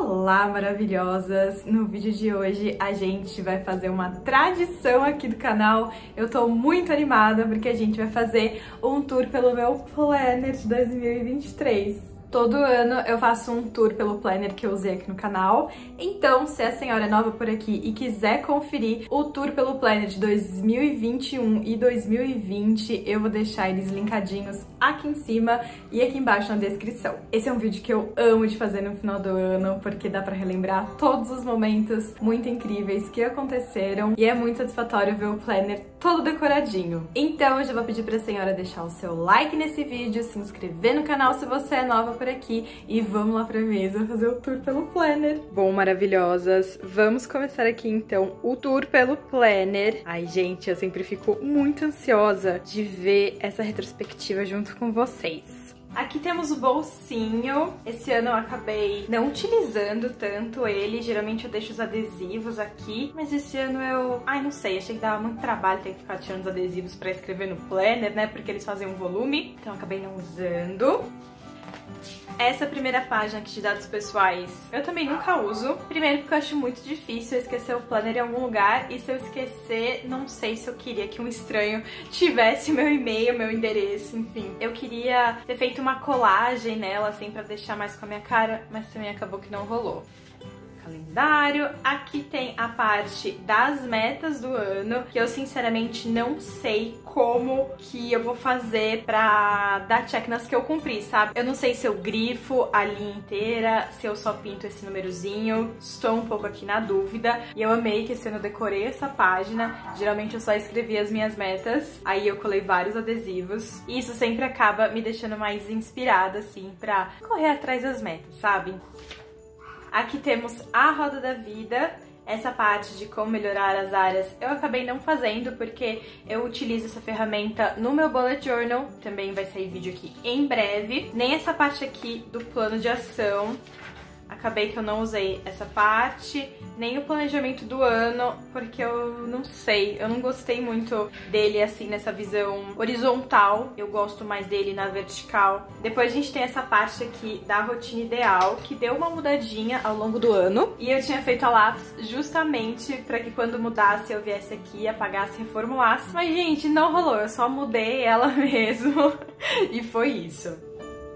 Olá, maravilhosas! No vídeo de hoje a gente vai fazer uma tradição aqui do canal. Eu tô muito animada porque a gente vai fazer um tour pelo meu planner de 2023. Todo ano eu faço um tour pelo planner que eu usei aqui no canal, então se a senhora é nova por aqui e quiser conferir o tour pelo planner de 2021 e 2020, eu vou deixar eles linkadinhos aqui em cima e aqui embaixo na descrição. Esse é um vídeo que eu amo de fazer no final do ano, porque dá pra relembrar todos os momentos muito incríveis que aconteceram e é muito satisfatório ver o planner todo decoradinho. Então eu já vou pedir pra senhora deixar o seu like nesse vídeo, se inscrever no canal se você é nova por aqui e vamos lá pra mesa fazer o tour pelo planner. Bom, maravilhosas, vamos começar aqui então o tour pelo planner. Ai, gente, eu sempre fico muito ansiosa de ver essa retrospectiva junto com vocês. Aqui temos o bolsinho. Esse ano eu acabei não utilizando tanto ele. Geralmente eu deixo os adesivos aqui, mas esse ano eu... Ai, não sei, achei que dava muito trabalho ter que ficar tirando os adesivos pra escrever no planner, né? Porque eles fazem um volume, então eu acabei não usando. Essa primeira página aqui de dados pessoais eu também nunca uso. Primeiro porque eu acho muito difícil eu esquecer o planner em algum lugar. E se eu esquecer, não sei se eu queria que um estranho tivesse meu e-mail, meu endereço, enfim. Eu queria ter feito uma colagem nela, assim, pra deixar mais com a minha cara, mas também acabou que não rolou. Calendário. Aqui tem a parte das metas do ano, que eu sinceramente não sei como que eu vou fazer pra dar check nas que eu cumpri, sabe? Eu não sei se eu grifo a linha inteira, se eu só pinto esse númerozinho, estou um pouco aqui na dúvida. E eu amei que esse ano eu decorei essa página, geralmente eu só escrevi as minhas metas, aí eu colei vários adesivos, e isso sempre acaba me deixando mais inspirada, assim, pra correr atrás das metas, sabe? Aqui temos a roda da vida. Essa parte de como melhorar as áreas eu acabei não fazendo porque eu utilizo essa ferramenta no meu bullet journal. Também vai sair vídeo aqui em breve. Nem essa parte aqui do plano de ação. Acabei que eu não usei essa parte, nem o planejamento do ano, porque eu não sei, eu não gostei muito dele assim nessa visão horizontal, eu gosto mais dele na vertical. Depois a gente tem essa parte aqui da rotina ideal, que deu uma mudadinha ao longo do ano, e eu tinha feito a lápis justamente pra que quando mudasse eu viesse aqui, apagasse, reformulasse, mas gente, não rolou, eu só mudei ela mesmo, e foi isso.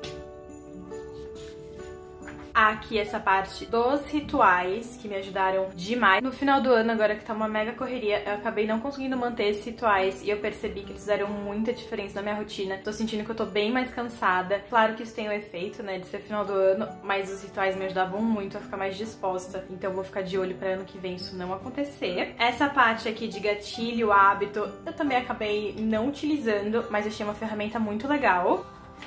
Aqui essa parte dos rituais, que me ajudaram demais. No final do ano, agora que tá uma mega correria, eu acabei não conseguindo manter esses rituais e eu percebi que eles fizeram muita diferença na minha rotina. Tô sentindo que eu tô bem mais cansada. Claro que isso tem o efeito, né, de ser final do ano, mas os rituais me ajudavam muito a ficar mais disposta. Então eu vou ficar de olho pra ano que vem isso não acontecer. Essa parte aqui de gatilho, hábito, eu também acabei não utilizando, mas achei uma ferramenta muito legal.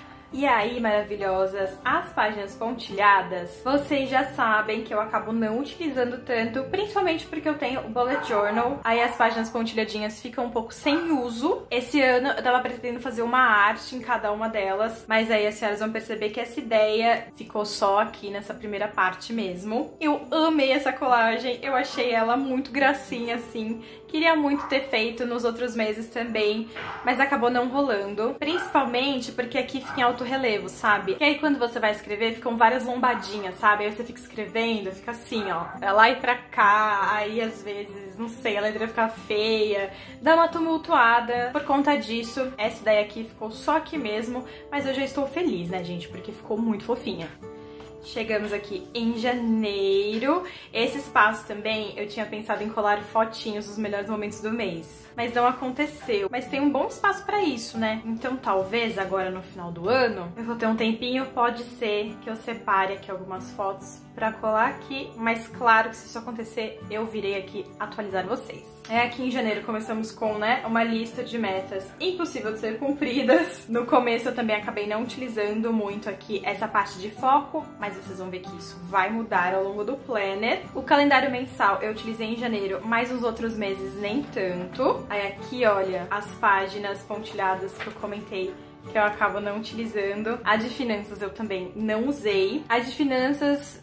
E aí, maravilhosas, as páginas pontilhadas, vocês já sabem que eu acabo não utilizando tanto, principalmente porque eu tenho o bullet journal, aí as páginas pontilhadinhas ficam um pouco sem uso. Esse ano eu tava pretendendo fazer uma arte em cada uma delas, mas aí as senhoras vão perceber que essa ideia ficou só aqui nessa primeira parte mesmo. Eu amei essa colagem, eu achei ela muito gracinha, assim. Queria muito ter feito nos outros meses também, mas acabou não rolando. Principalmente porque aqui fica em alto relevo, sabe? E aí quando você vai escrever, ficam várias lombadinhas, sabe? Aí você fica escrevendo, fica assim, ó, pra lá e pra cá, aí às vezes, não sei, a letra fica feia, dá uma tumultuada. Por conta disso, essa ideia aqui ficou só aqui mesmo, mas eu já estou feliz, né, gente? Porque ficou muito fofinha. Chegamos aqui em janeiro. Esse espaço também eu tinha pensado em colar fotinhos dos melhores momentos do mês, mas não aconteceu. Mas tem um bom espaço pra isso, né? Então talvez agora no final do ano eu vou ter um tempinho, pode ser que eu separe aqui algumas fotos pra colar aqui, mas claro que se isso acontecer eu virei aqui atualizar vocês. Aqui em janeiro começamos com, né, uma lista de metas impossível de ser cumpridas. No começo eu também acabei não utilizando muito aqui essa parte de foco, mas vocês vão ver que isso vai mudar ao longo do planner. O calendário mensal eu utilizei em janeiro, mas nos outros meses nem tanto. Aí aqui, olha, as páginas pontilhadas que eu comentei que eu acabo não utilizando. A de finanças eu também não usei. A de finanças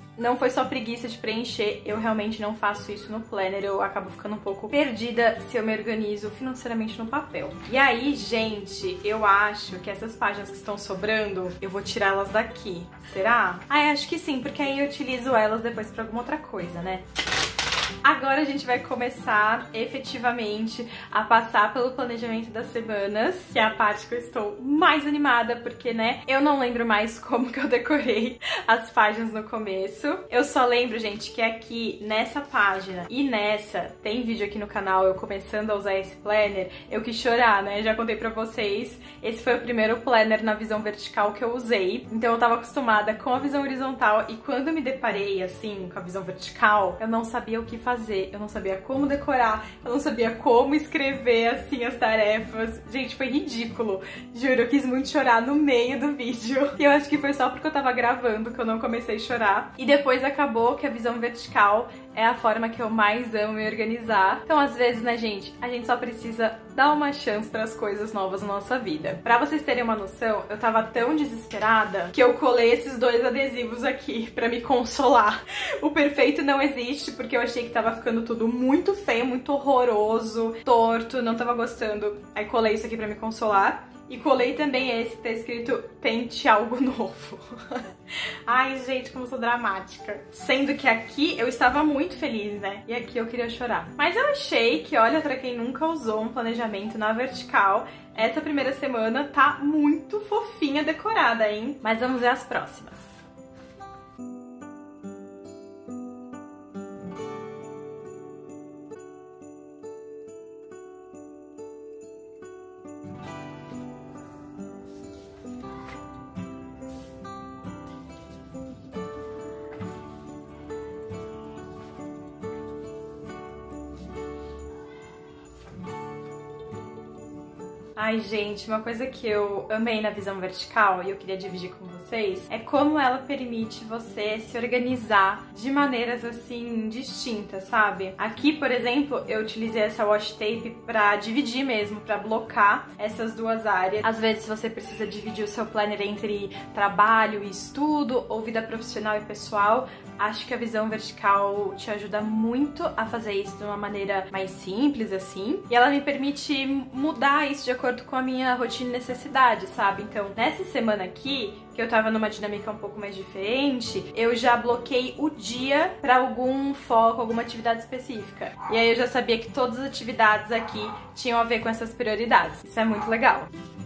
não foi só preguiça de preencher, eu realmente não faço isso no planner, eu acabo ficando um pouco perdida se eu me organizo financeiramente no papel. E aí, gente, eu acho que essas páginas que estão sobrando, eu vou tirar elas daqui. Será? Ah, acho que sim, porque aí eu utilizo elas depois pra alguma outra coisa, né? Agora a gente vai começar efetivamente a passar pelo planejamento das semanas, que é a parte que eu estou mais animada, porque, né, eu não lembro mais como que eu decorei as páginas no começo. Eu só lembro, gente, que aqui nessa página e nessa, tem vídeo aqui no canal, eu começando a usar esse planner, eu quis chorar, né? Já contei pra vocês, esse foi o primeiro planner na visão vertical que eu usei, então eu tava acostumada com a visão horizontal e quando eu me deparei, assim, com a visão vertical, eu não sabia o que fazer, eu não sabia como decorar, eu não sabia como escrever assim as tarefas. Gente, foi ridículo. Juro, eu quis muito chorar no meio do vídeo. E eu acho que foi só porque eu tava gravando que eu não comecei a chorar. E depois acabou que a visão vertical é a forma que eu mais amo me organizar. Então, às vezes, né, gente, a gente só precisa dar uma chance para as coisas novas na nossa vida. Pra vocês terem uma noção, eu tava tão desesperada que eu colei esses dois adesivos aqui pra me consolar. O perfeito não existe, porque eu achei que tava ficando tudo muito feio, muito horroroso, torto, não tava gostando. Aí colei isso aqui pra me consolar. E colei também esse que tá escrito tente algo novo. Ai, gente, como eu sou dramática. Sendo que aqui eu estava muito feliz, né? E aqui eu queria chorar. Mas eu achei que, olha, pra quem nunca usou um planejamento na vertical, essa primeira semana tá muito fofinha decorada, hein? Mas vamos ver as próximas. Ai, gente, uma coisa que eu amei na visão vertical e eu queria dividir com vocês é como ela permite você se organizar de maneiras, assim, distintas, sabe? Aqui, por exemplo, eu utilizei essa washi tape pra dividir mesmo, pra blocar essas duas áreas. Às vezes você precisa dividir o seu planner entre trabalho e estudo, ou vida profissional e pessoal. Acho que a visão vertical te ajuda muito a fazer isso de uma maneira mais simples, assim. E ela me permite mudar isso de acordo com a minha rotina e necessidade, sabe? Então, nessa semana aqui, que eu tava numa dinâmica um pouco mais diferente, eu já bloqueei o dia pra algum foco, alguma atividade específica. E aí eu já sabia que todas as atividades aqui tinham a ver com essas prioridades. Isso é muito legal.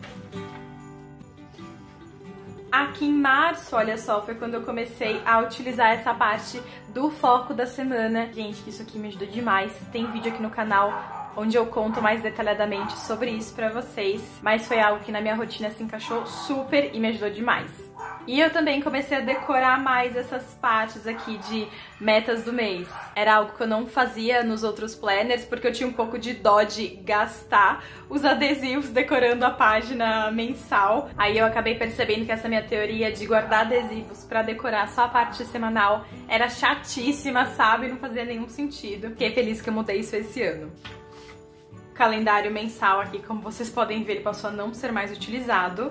Aqui em março, olha só, foi quando eu comecei a utilizar essa parte do foco da semana. Gente, isso aqui me ajudou demais. Tem vídeo aqui no canal onde eu conto mais detalhadamente sobre isso pra vocês. Mas foi algo que na minha rotina se encaixou super e me ajudou demais. E eu também comecei a decorar mais essas partes aqui de metas do mês. Era algo que eu não fazia nos outros planners, porque eu tinha um pouco de dó de gastar os adesivos decorando a página mensal. Aí eu acabei percebendo que essa minha teoria de guardar adesivos pra decorar só a parte semanal era chatíssima, sabe? Não fazia nenhum sentido. Fiquei feliz que eu mudei isso esse ano. O calendário mensal aqui, como vocês podem ver, ele passou a não ser mais utilizado.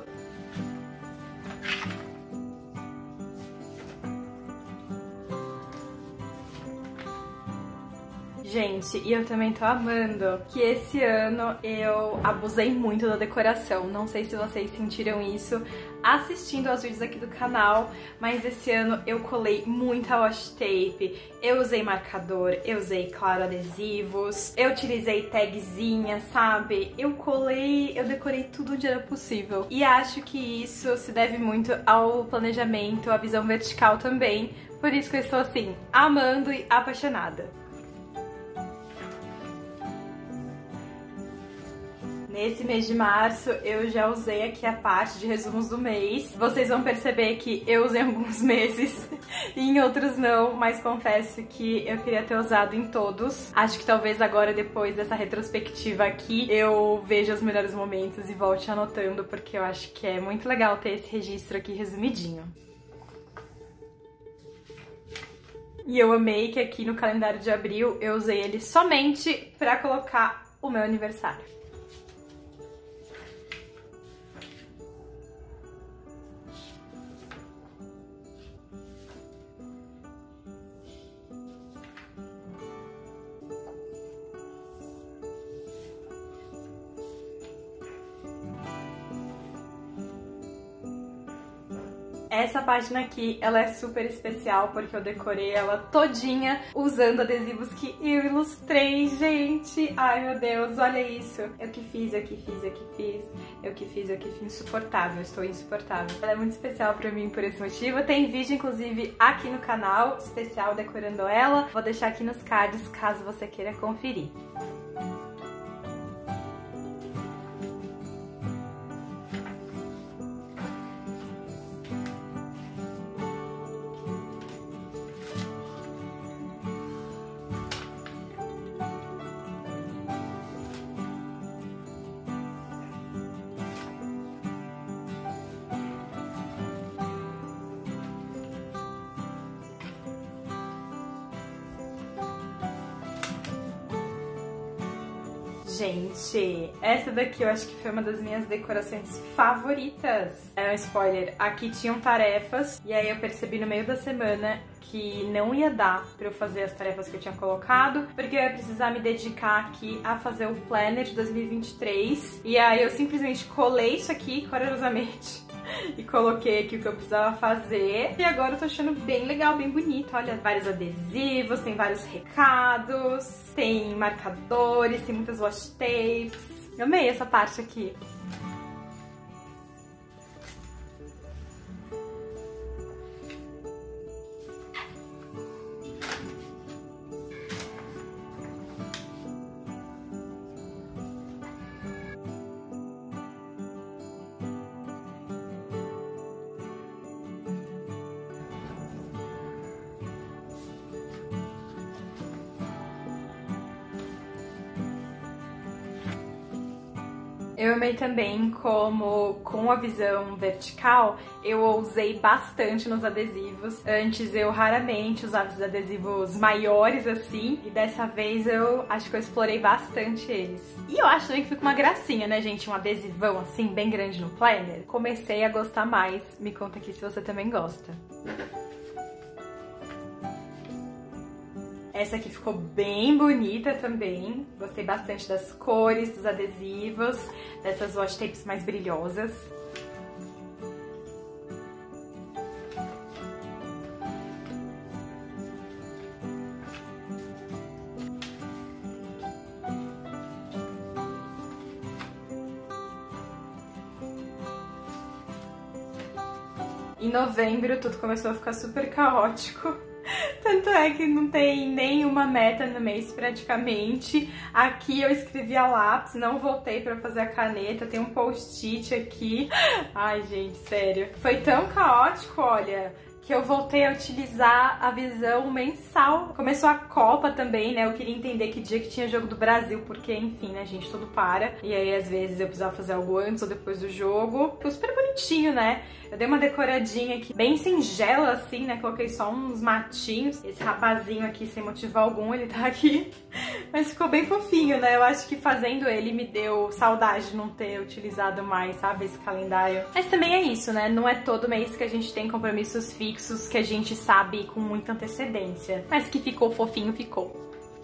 Gente, e eu também tô amando que esse ano eu abusei muito da decoração. Não sei se vocês sentiram isso assistindo aos vídeos aqui do canal, mas esse ano eu colei muita washi tape, eu usei marcador, eu usei, claro, adesivos, eu utilizei tagzinha, sabe? Eu colei, eu decorei tudo onde era possível. E acho que isso se deve muito ao planejamento, à visão vertical também. Por isso que eu estou assim, amando e apaixonada. Nesse mês de março eu já usei aqui a parte de resumos do mês. Vocês vão perceber que eu usei em alguns meses e em outros não, mas confesso que eu queria ter usado em todos. Acho que talvez agora, depois dessa retrospectiva aqui, eu veja os melhores momentos e volte anotando, porque eu acho que é muito legal ter esse registro aqui resumidinho. E eu amei que aqui no calendário de abril eu usei ele somente pra colocar o meu aniversário. Essa página aqui, ela é super especial porque eu decorei ela todinha usando adesivos que eu ilustrei, gente. Ai, meu Deus, olha isso. Eu que fiz, eu que fiz, eu que fiz, eu que fiz, eu que fiz. Insuportável, estou insuportável. Ela é muito especial pra mim por esse motivo. Tem vídeo, inclusive, aqui no canal, especial decorando ela. Vou deixar aqui nos cards, caso você queira conferir. Gente, essa daqui eu acho que foi uma das minhas decorações favoritas. É um spoiler, aqui tinham tarefas e aí eu percebi no meio da semana que não ia dar pra eu fazer as tarefas que eu tinha colocado, porque eu ia precisar me dedicar aqui a fazer o planner de 2023. E aí eu simplesmente colei isso aqui corajosamente e coloquei aqui o que eu precisava fazer. E agora eu tô achando bem legal, bem bonito. Olha, vários adesivos, tem vários recados, tem marcadores, tem muitas washi tapes. Eu amei essa parte aqui. Eu amei também como, com a visão vertical, eu ousei bastante nos adesivos. Antes eu raramente usava os adesivos maiores assim, e dessa vez eu acho que eu explorei bastante eles. E eu acho também que fica uma gracinha, né, gente? Um adesivão assim, bem grande no planner. Comecei a gostar mais. Me conta aqui se você também gosta. Essa aqui ficou bem bonita também. Gostei bastante das cores, dos adesivos, dessas washi tapes mais brilhosas. Em novembro tudo começou a ficar super caótico. Tanto é que não tem nenhuma meta no mês praticamente. Aqui eu escrevi a lápis, não voltei pra fazer a caneta, tem um post-it aqui. Ai, gente, sério. Foi tão caótico, olha, que eu voltei a utilizar a visão mensal. Começou a Copa também, né? Eu queria entender que dia que tinha jogo do Brasil, porque, enfim, né, gente, tudo para. E aí, às vezes, eu precisava fazer algo antes ou depois do jogo. Ficou super bonitinho, né? Eu dei uma decoradinha aqui, bem singela, assim, né? Coloquei só uns matinhos. Esse rapazinho aqui, sem motivo algum, ele tá aqui. Mas ficou bem fofinho, né? Eu acho que fazendo ele me deu saudade de não ter utilizado mais, sabe? Esse calendário. Mas também é isso, né? Não é todo mês que a gente tem compromissos fixos que a gente sabe com muita antecedência. Mas que ficou fofinho, ficou.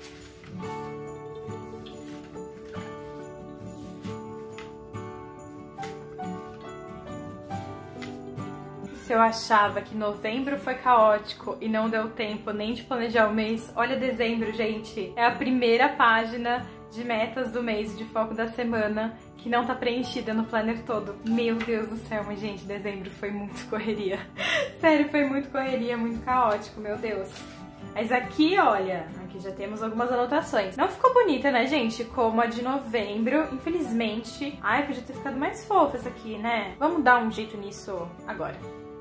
Se eu achava que novembro foi caótico e não deu tempo nem de planejar o mês, olha dezembro, gente. É a primeira página de metas do mês, de foco da semana, que não tá preenchida no planner todo. Meu Deus do céu, mas gente, dezembro foi muito correria. Sério, foi muito correria, muito caótico, meu Deus. Mas aqui, olha, aqui já temos algumas anotações. Não ficou bonita, né, gente? Como a de novembro, infelizmente. Ai, podia ter ficado mais fofa essa aqui, né? Vamos dar um jeito nisso agora.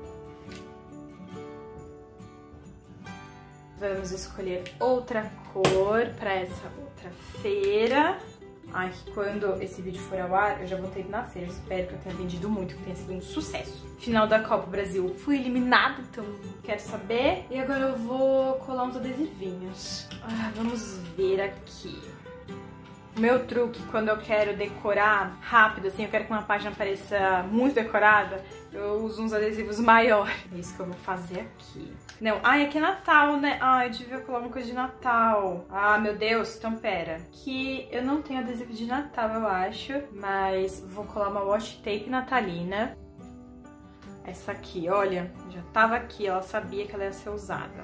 Vamos escolher outra cor para essa outra feira. Ai, que quando esse vídeo for ao ar, eu já vou ter ido na feira. Espero que eu tenha vendido muito, que tenha sido um sucesso. Final da Copa Brasil, fui eliminada, então quero saber. E agora eu vou colar uns adesivinhos. Vamos ver aqui. O meu truque, quando eu quero decorar rápido, assim, eu quero que uma página pareça muito decorada, eu uso uns adesivos maiores. É isso que eu vou fazer aqui. Não, ai, aqui é Natal, né? Ai, eu devia colar uma coisa de Natal. Ah, meu Deus, então pera. Aqui eu não tenho adesivo de Natal, eu acho, mas vou colar uma washi tape natalina. essa aqui, olha, já tava aqui, ela sabia que ela ia ser usada.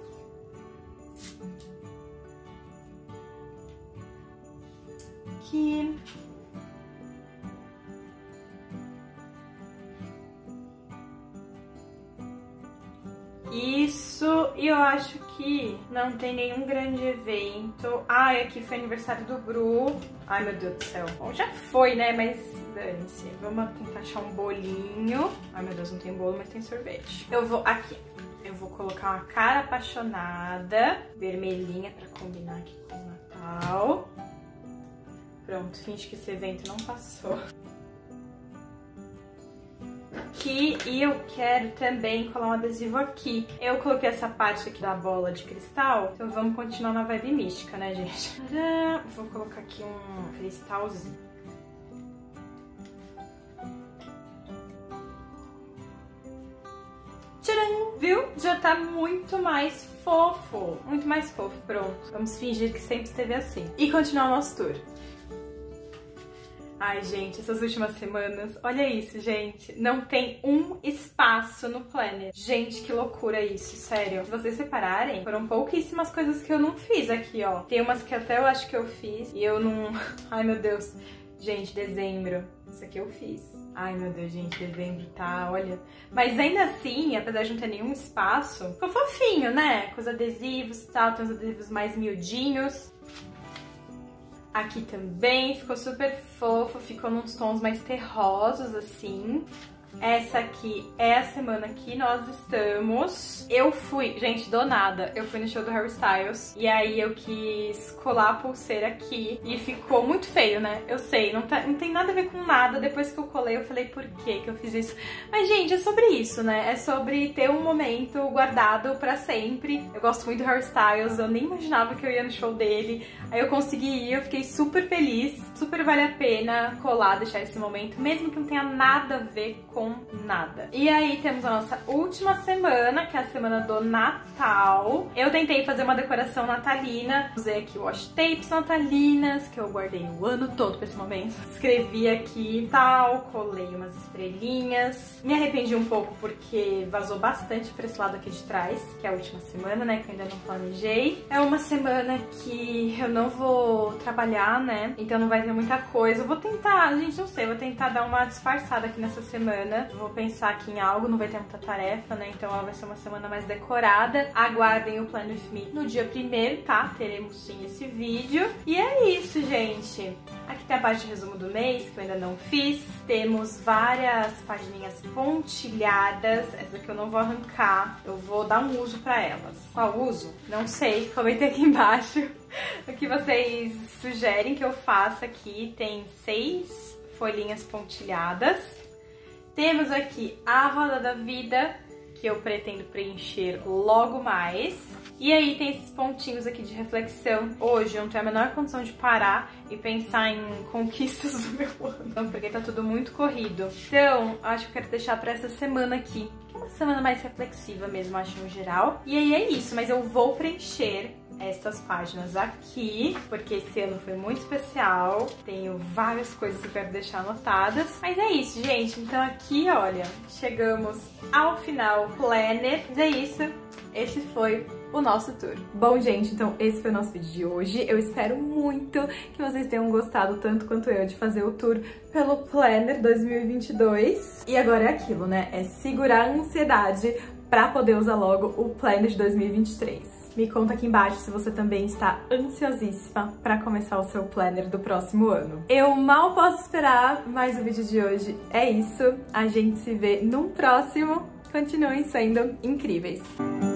Aqui. Isso, e eu acho que não tem nenhum grande evento. Ah, aqui foi aniversário do Bru. Ai, meu Deus do céu. Bom, já foi, né? Mas dane-se. Vamos tentar achar um bolinho. Ai, meu Deus, não tem bolo, mas tem sorvete. Eu vou aqui. Eu vou colocar uma cara apaixonada, vermelhinha, pra combinar aqui com o Natal. Pronto, finge que esse evento não passou. Aqui, e eu quero também colar um adesivo aqui. Eu coloquei essa parte aqui da bola de cristal, então vamos continuar na vibe mística, né, gente? Tcharam! Vou colocar aqui um cristalzinho. Tcharam! Viu? Já tá muito mais fofo. Muito mais fofo, pronto. Vamos fingir que sempre esteve assim. E continuar o nosso tour. Ai, gente, essas últimas semanas, olha isso, gente, não tem um espaço no planner. Gente, que loucura isso, sério. Se vocês separarem, foram pouquíssimas coisas que eu não fiz aqui, ó. Tem umas que até eu acho que eu fiz e eu não... Ai, meu Deus. Gente, dezembro, isso aqui eu fiz. Ai, meu Deus, gente, dezembro tá, olha... Mas ainda assim, apesar de não ter nenhum espaço, ficou fofinho, né? Com os adesivos e tal, tem os adesivos mais miudinhos. Aqui também ficou super fofo, ficou nos tons mais terrosos, assim. Essa aqui é a semana que nós estamos. Eu fui, gente, do nada, eu fui no show do Harry Styles e aí eu quis colar a pulseira aqui e ficou muito feio, né? Eu sei, não tem nada a ver com nada. Depois que eu colei, eu falei, por que eu fiz isso? Mas, gente, é sobre isso, né? É sobre ter um momento guardado pra sempre. Eu gosto muito do Harry Styles, eu nem imaginava que eu ia no show dele. Aí eu consegui ir, eu fiquei super feliz. Super vale a pena colar, deixar esse momento, mesmo que não tenha nada a ver com nada. E aí temos a nossa última semana, que é a semana do Natal. Eu tentei fazer uma decoração natalina. Usei aqui washi tapes natalinas, que eu guardei o ano todo pra esse momento. Escrevi aqui tal, colei umas estrelinhas. Me arrependi um pouco porque vazou bastante pra esse lado aqui de trás, que é a última semana, né, que eu ainda não planejei. É uma semana que eu não vou trabalhar, né, então não vai ter muita coisa. Eu vou tentar, gente, não sei, vou tentar dar uma disfarçada aqui nessa semana. Vou pensar aqui em algo, não vai ter muita tarefa, né? Então ela vai ser uma semana mais decorada. Aguardem o Plan With Me no dia 1º, tá? Teremos sim esse vídeo. E é isso, gente. Aqui tem a parte de resumo do mês, que eu ainda não fiz. Temos várias pagininhas pontilhadas. Essa aqui eu não vou arrancar. Eu vou dar um uso pra elas. Qual uso? Não sei. Comentem aqui embaixo o que vocês sugerem que eu faça aqui. Tem 6 folhinhas pontilhadas. Temos aqui a roda da vida, que eu pretendo preencher logo mais. E aí tem esses pontinhos aqui de reflexão. Hoje eu não tenho a menor condição de parar e pensar em conquistas do meu ano, porque tá tudo muito corrido. Então, acho que eu quero deixar pra essa semana aqui, que é uma semana mais reflexiva mesmo, acho, no geral. E aí é isso, mas eu vou preencher estas páginas aqui, porque esse ano foi muito especial, tenho várias coisas que eu quero deixar anotadas. Mas é isso, gente, então aqui, olha, chegamos ao final do planner. Mas é isso, esse foi o nosso tour. Bom, gente, então esse foi o nosso vídeo de hoje. Eu espero muito que vocês tenham gostado tanto quanto eu de fazer o tour pelo Planner 2022. E agora é aquilo, né? É segurar a ansiedade pra poder usar logo o Planner de 2023. Me conta aqui embaixo se você também está ansiosíssima para começar o seu planner do próximo ano. Eu mal posso esperar, mas o vídeo de hoje é isso. A gente se vê num próximo. Continuem sendo incríveis!